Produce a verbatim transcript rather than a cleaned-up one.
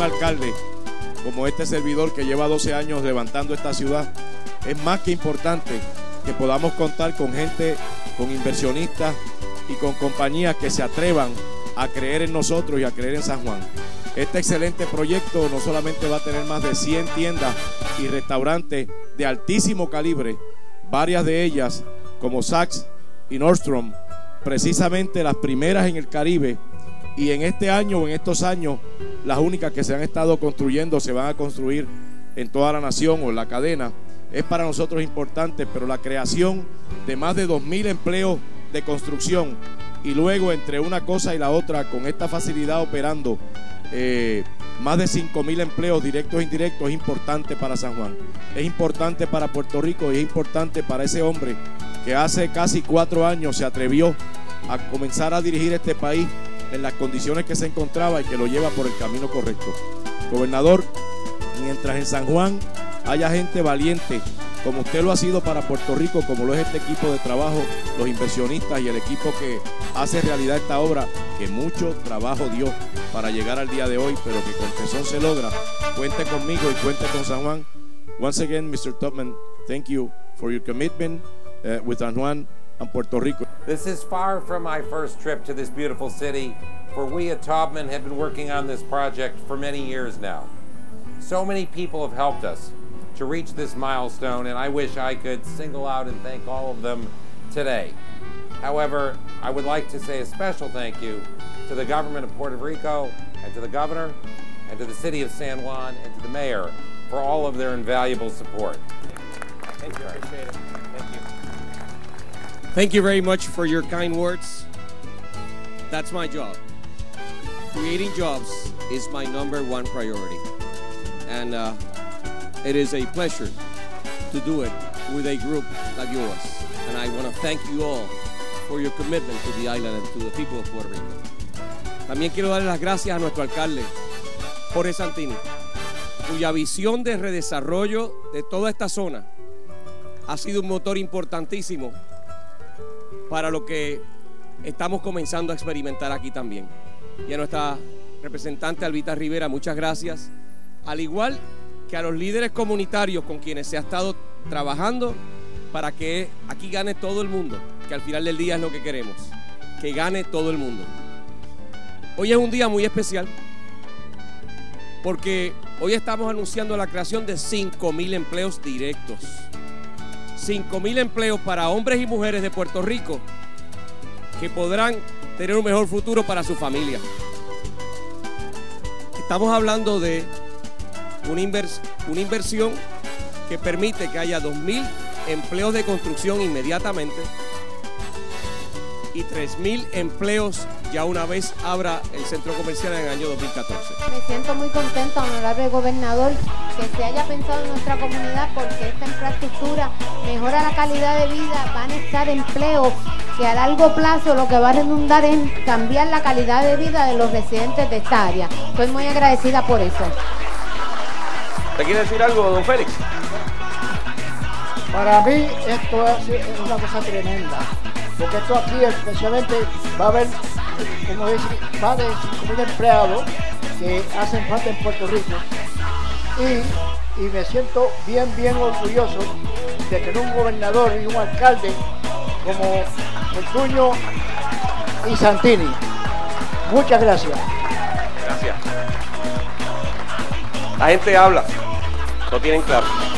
un alcalde como este servidor que lleva doce años levantando esta ciudad, es más que importante que podamos contar con gente, con inversionistas y con compañías que se atrevan a creer en nosotros y a creer en San Juan. Este excelente proyecto no solamente va a tener más de cien tiendas y restaurantes de altísimo calibre, varias de ellas como Saks y Nordstrom, precisamente las primeras en el Caribe, y en este año o en estos años las únicas que se han estado construyendo se van a construir en toda la nación o en la cadena. Es para nosotros importante, pero la creación de más de dos mil empleos de construcción y luego entre una cosa y la otra con esta facilidad operando eh, más de cinco mil empleos directos e indirectos es importante para San Juan, es importante para Puerto Rico y es importante para ese hombre que hace casi cuatro años se atrevió a comenzar a dirigir este país en las condiciones que se encontraba y que lo lleva por el camino correcto. Gobernador, mientras en San Juan haya gente valiente, como usted lo ha sido para Puerto Rico, como lo es este equipo de trabajo, los inversionistas y el equipo que hace realidad esta obra, que mucho trabajo dio para llegar al día de hoy, pero que con tesón se logra. Cuente conmigo y cuente con San Juan. Once again, mister Tubman, thank you for your commitment uh, with San Juan and Puerto Rico. This is far from my first trip to this beautiful city, for we at Taubman have been working on this project for many years now. So many people have helped us to reach this milestone, and I wish I could single out and thank all of them today. However, I would like to say a special thank you to the government of Puerto Rico and to the governor and to the city of San Juan and to the mayor for all of their invaluable support. Thank you, I appreciate it. Thank you. Thank you very much for your kind words. That's my job. Creating jobs is my number one priority. And uh, it is a pleasure to do it with a group like yours. And I want to thank you all for your commitment to the island and to the people of Puerto Rico. También quiero darle las gracias a nuestro alcalde, Jorge Santini, cuya visión de redesarrollo de toda esta zona ha sido un motor importantísimo para lo que estamos comenzando a experimentar aquí también. Y a nuestra representante Albita Rivera, muchas gracias. Al igual que a los líderes comunitarios con quienes se ha estado trabajando para que aquí gane todo el mundo, que al final del día es lo que queremos, que gane todo el mundo. Hoy es un día muy especial porque hoy estamos anunciando la creación de cinco mil empleos directos. cinco mil empleos para hombres y mujeres de Puerto Rico que podrán tener un mejor futuro para su familia. Estamos hablando de una, invers una inversión que permite que haya dos mil empleos de construcción inmediatamente y tres mil empleos ya una vez abra el centro comercial en el año dos mil catorce. Me siento muy contenta, honorable gobernador, que se haya pensado en nuestra comunidad porque esta infraestructura mejora la calidad de vida, van a estar empleos que a largo plazo lo que va a redundar en cambiar la calidad de vida de los residentes de esta área. Estoy muy agradecida por eso. ¿Te quiere decir algo, don Félix? Para mí esto es una cosa tremenda, porque esto aquí especialmente va a haber, como decir, más de cinco mil empleados que hacen falta en Puerto Rico y, y me siento bien, bien orgulloso de tener un gobernador y un alcalde como Fortuño y Santini. Muchas gracias. Gracias. La gente habla, lo tienen claro.